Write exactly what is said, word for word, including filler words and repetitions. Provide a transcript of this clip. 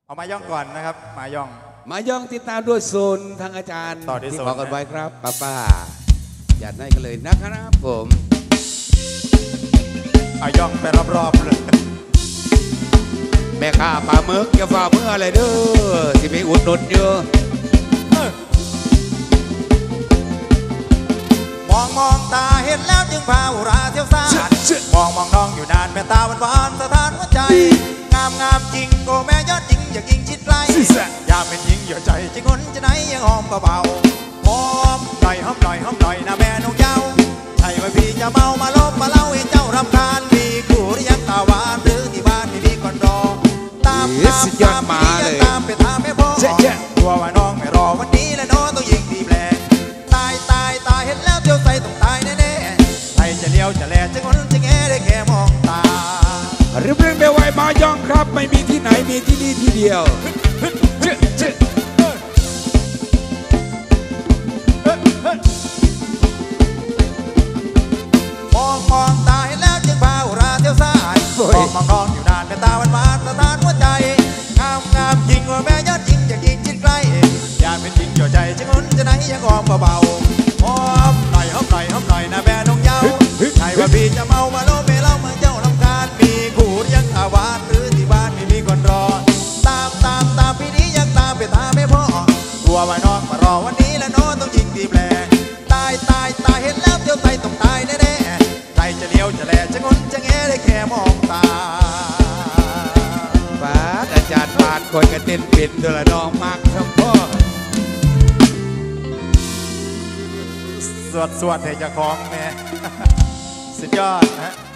เอามาย่องก่อนนะครับมาย่องมาย่องติดตามด้วยโซนทางอาจารย์ต่อที่บอกกันไว้ครับป้าป้าอย่าได้กันเลยนะครับผมเอาย่องไปรอบๆเลยแม่ข้าปลาหมึกอย่าฝ่าเมื่ออะไรเด้อที่มีอุดหนุนเยอะมองมองตาเห็นแล้วจึงพาอุราเที่ยวสานมองมองน้องอยู่นานแม่ตาหวานหวานสถานหัวใจงามงามจริงโกแม่ยอดจริงอยากยิงชิดไกลอยากเป็นหญิงเหยื่อใจจริงคนจะไหนยังหอมเบาๆหอมหน่อยหอมหน่อยหอมหน่อยนะแม่น้องเจ้าใช่ว่าพี่จะเมามาลบมาเล่าให้เจ้ารำคาญมีคู่หรือยังตาหวานหรือที่บ้านมีพี่ก่อนรอตามตามตามพี่ยังตามไปตามไม่พอกลัวว่าน้องไม่รอวันนี้และน้องต้องยิงตีแปลตายตายตายเห็นแล้วเที่ยวใส่ต้องตายแน่ๆใครจะเลี้ยวจะแลจะงนจะแง่ได้แค่มองตาเรื่องเรื่องเบลไวมาย่องครับไม่มีที่ไหนมีที่นี่ที่เดียวมองมองตาเห็นแล้วจึงพาอุราเที่ยวสายมองมองน้องอยู่นานแต่ตาหวานหวานสถานหัวใจงามงามจริงว่าแม่ยอดจริงอยากยิงชิดใกล้อยากเป็นหญิงเกี่ยวใจจะงนจะไหนยังหอมเบาๆหอมหน่อยหอมหน่อยหอมหน่อยนะแม่น้องเย้าใช่ว่าพี่จะเมามาโลเมเล่าเมืองเจ้าลำคาญมีคู่ยังตาหวานหรือที่บ้านไม่มีคนรอตามตามตามพี่นี้ยังตามไปตามไม่พอกลัวว่าน้องมารอวันนี้และน้องต้องยิงตีแปลตายตายตายเห็นแล้วเที่ยวไทยต้องตายแน่ๆใครจะเลี้ยวจะแลจะงนจะแง่ได้แค่มองตาป้าอาจารย์ปาดคนกันเต้นเป็นตัวละน้องมากทั้งพ่อสวดสวดให้เจ้าของแม่สุดยอดนะ